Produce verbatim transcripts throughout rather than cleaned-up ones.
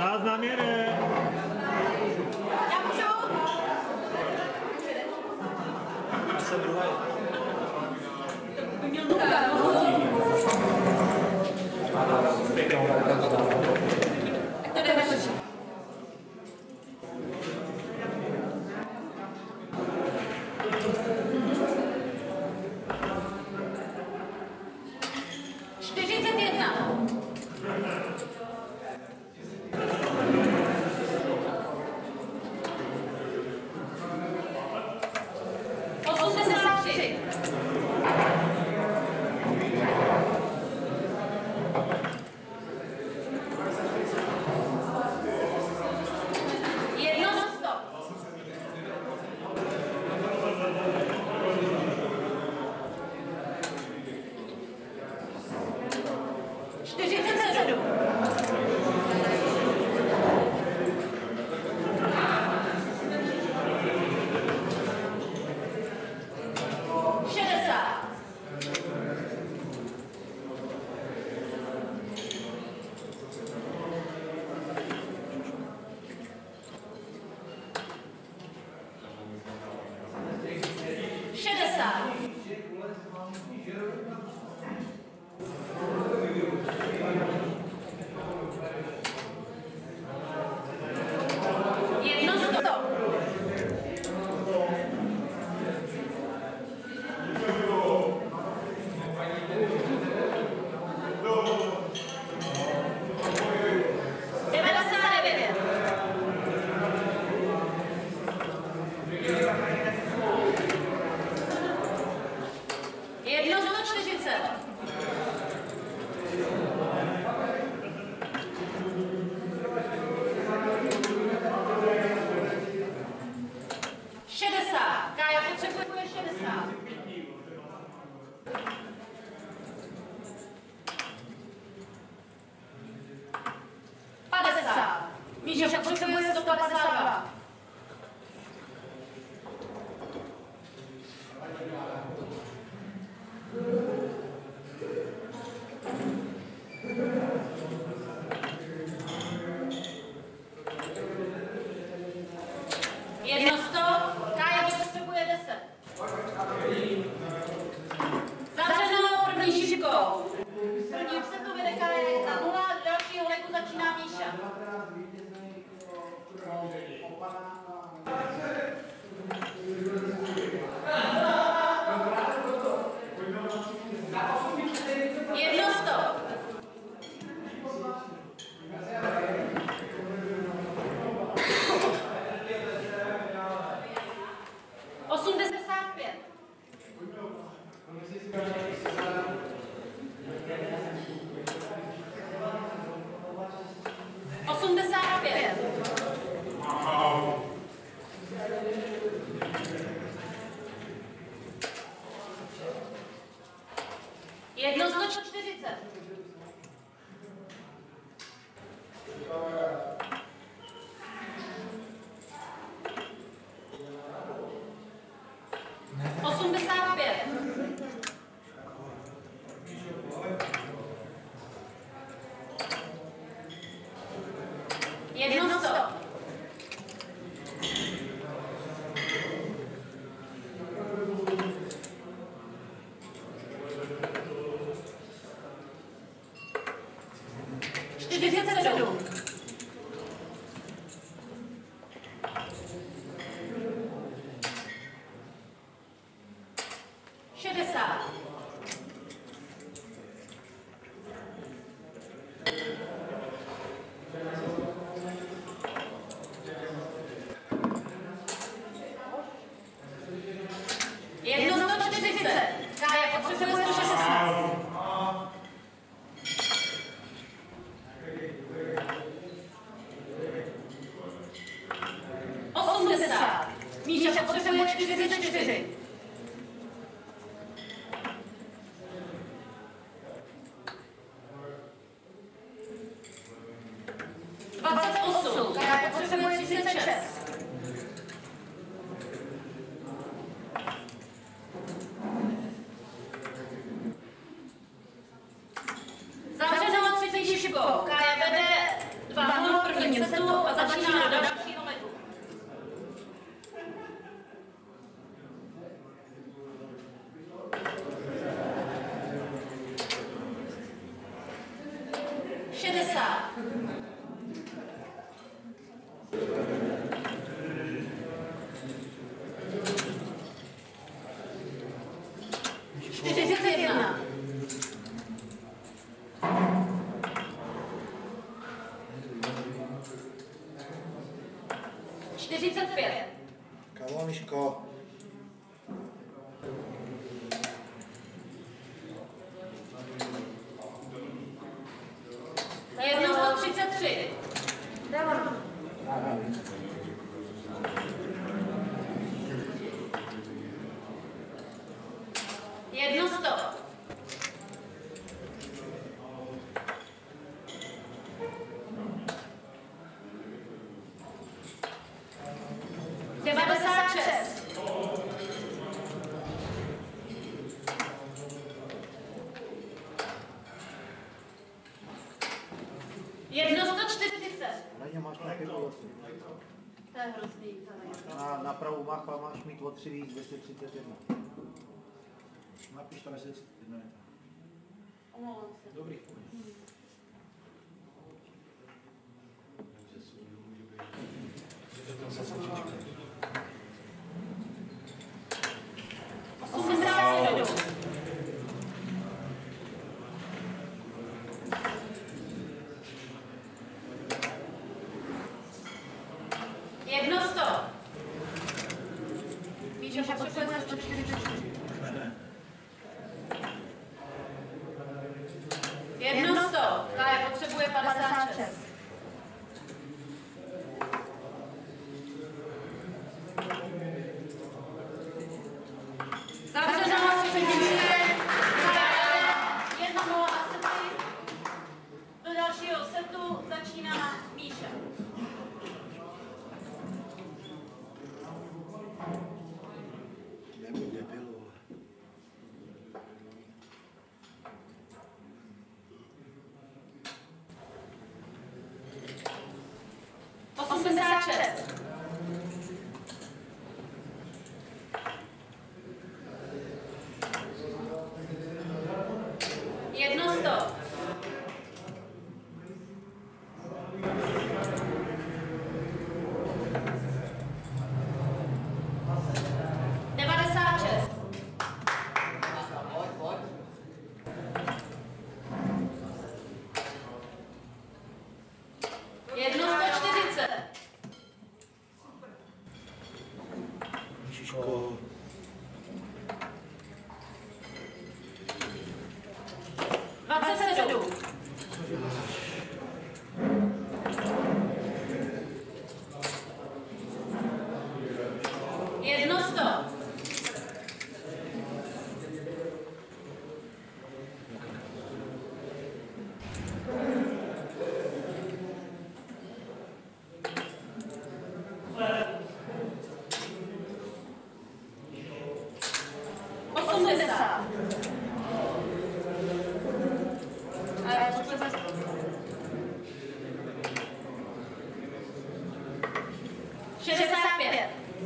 Záznam jede. Já můžu? Jsem druhý. To by měl Luka, no. Tak to jde natočit. čtyřicet jedna. osmdesát tři. Jedno sto. čtyřicet sedm. šedesát. šedesát. Jedno sto. devadesát devět. Jedno sto čtyřicet. šedesát. Kája potřebuje šedesát. padesát. Míša potřebuje sto padesát dva. Jedno sto. Kája potřebuje deset. Zavřeno první šipkou. První už se to vede Kája jedna nula, dalšího leku začíná Míša. Jedno sto. osmdesát pět. osmdesát pět. Jedno sto čtyřicet. osmdesát pět. Jedno sto. čtyřicet sedm. šedesát. Jedno sto čtyřicet. Kája potřebuje sto šestnáct. osmdesát. Míša potřebuje čtyřicet čtyři. dvacet osm. Kája potřebuje třicet šest. Zavřeno třetí šipkou. Kája vede dva nula první setu a začíná do dalšího letu. šedesát. čtyřicet jedna. čtyřicet pět. Kamo, Miško. Jedno sto třicet tři. Jedno sto. devadesát šest. Jedno sto čtyřicet. Na ně máš nějaké poloci. To je hrozný. Na, na pravou mácha máš mít o tři víc, dvě stě třicet jedna. Napiš tam, jestli jedna. Omlouvám se. Dobrý. osmdesát sedm. Jedno sto. Víš, že potřebuje sto čtyřicet čtyři. Jedno sto. Kája potřebuje padesát šest. Zavřeno, předěluje. Jedna nula a sety. Do dalšího setu začíná Míša. Nebuď debil. osmdesát šest. Jedno sto. devadesát šest. Jedno sto čtyřicet. Mišiško. dvacet sedm. Jedno sto. osmdesát. A já potřebuji šedesát pět.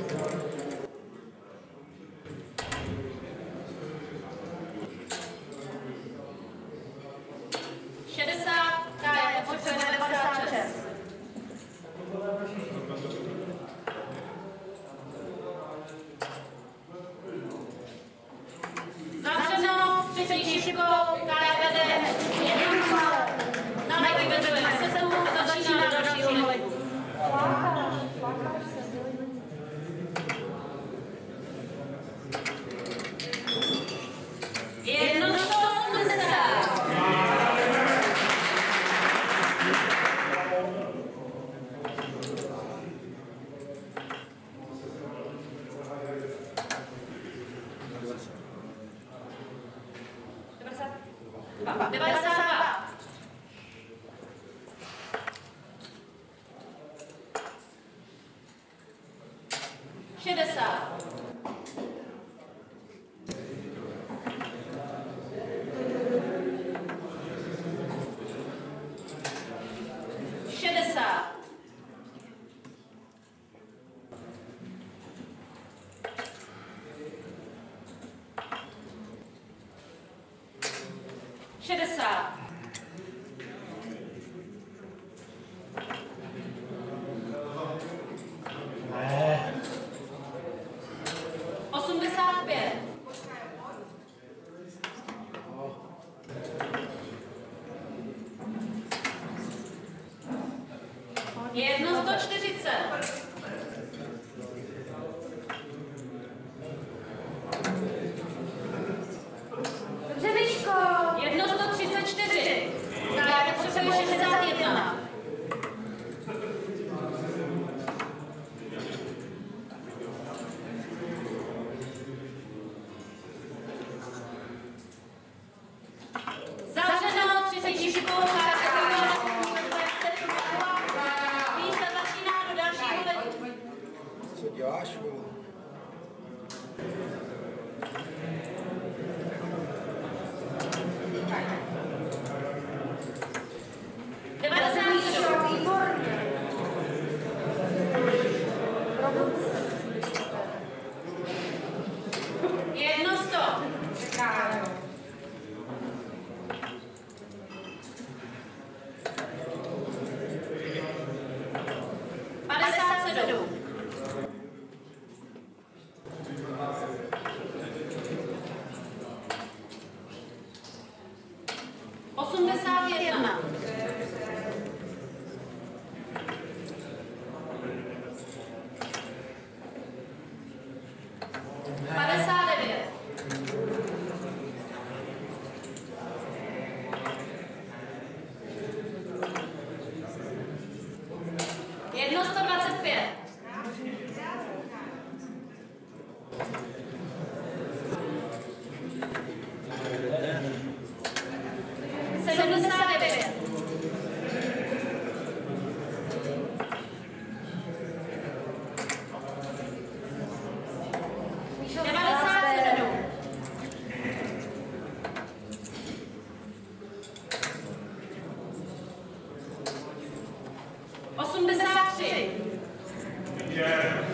šedesát. Kája potřebuje devadesát šest. Zavřeno, třetí šipkou, Kája vede jednou malou. Nalej vyveduje na setu a začíná do dalšího letu. Jedno sto osmdesát. devadesát dva. šedesát. šedesát. Jedno sto čtyřicet. Dobře, Myško. Jedno sto třicet čtyři. Tak já potřebuji šedesát jedna. Zavřeno, třicet šipkou, Místa začíná do dalšího letu. Co děláš, vole? devadesát sedm. Výborně. Jedno sto. Padesát sedm. Osmdesát jedna. Padesát devět. Jedno sto dvacet pět. Sedmdesát devět. Devadesát sedm. Osmdesát tři. Yeah.